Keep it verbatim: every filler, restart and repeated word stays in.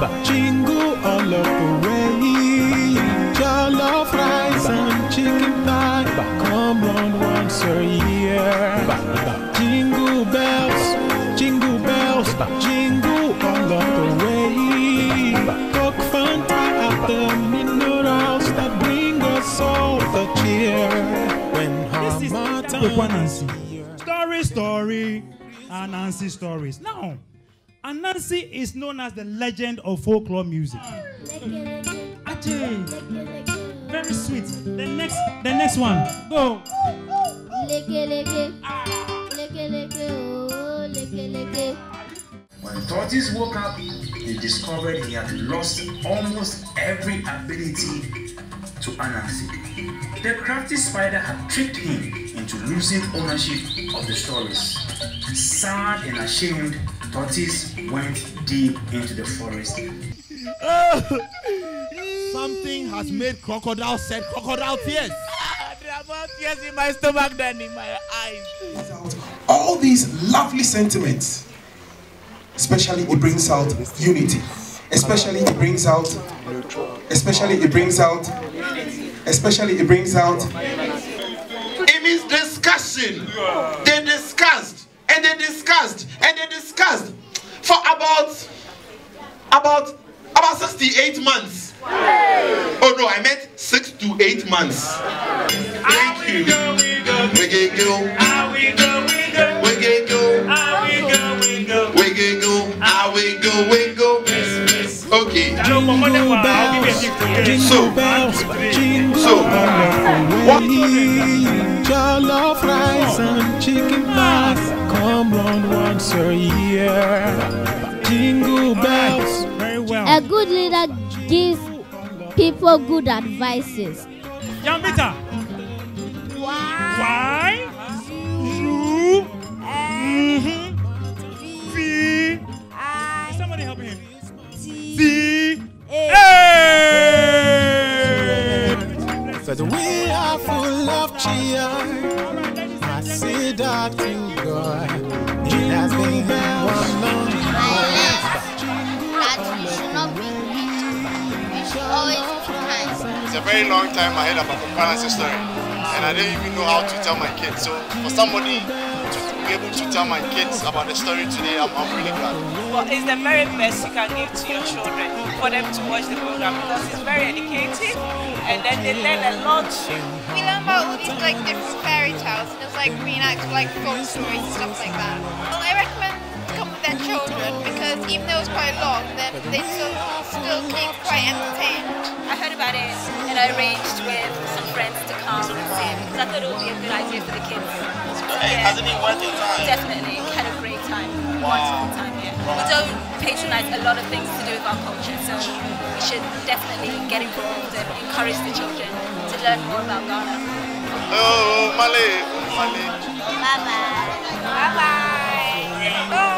jingle all of the way. Jollof rice and chicken thigh, come round once a year. Jingle bells, jingle bells, jingle all of the way. Coke Fanta at the minerals that bring us all the cheer. When this is Ananse. Story, story, Ananse stories. Now, Ananse is known as the legend of folklore music. Ajay, very sweet. The next, the next one, go. When Tortoise woke up, he discovered he had lost almost every ability to Ananse. The crafty spider had tricked him into losing ownership of the stories. Sad and ashamed, Tortoise went deep into the forest. Something has made crocodile shed crocodile tears. There are more tears in my stomach than in my eyes. All these lovely sentiments, especially it brings out unity. Especially it brings out, especially it brings out, especially it brings out. It means discussion. They discussed and they discussed and they discussed for about, about, about sixty-eight months. Oh no, I meant six to eight months. Thank you. We go, we go, we go, we go, we go, we go, we go, we go. Okay. Jingle bells, jingle bells, jingle So, what? Jollof rice and chicken thighs, come round once a year. Jingle bells. Very well. A good leader gives people good advices. Yambita. Why? You. Mm-hmm. V. Is somebody helping him? Z. Cause we are full of cheer. I say that to God. It has been one long that you should not be you should always be kind. It's a very long time I heard about the Ananse story, and I didn't even know how to tell my kids. So for somebody to be able to tell my kids about the story today, I'm, I'm really glad. Well, it's the very best you can give to your children for them to watch the program because it's very educative and then they learn a lot. We learn about all these like different fairy tales and it's like reenact like folk stories and stuff like that. Well, I recommend to come with their children because even though it's quite long, then they still still keep quite entertained. I heard about it and I arranged with some friends to come and see it because I thought it would be a good idea for the kids. Hey, Yeah. hasn't it worth your time? Definitely, had a great time. Wow. Wonderful time, yeah. We don't patronize a lot of things to do with our culture, so we should definitely get involved and encourage the children to learn more about Ghana. Oh, Malay, Malay. Bye bye. Bye bye.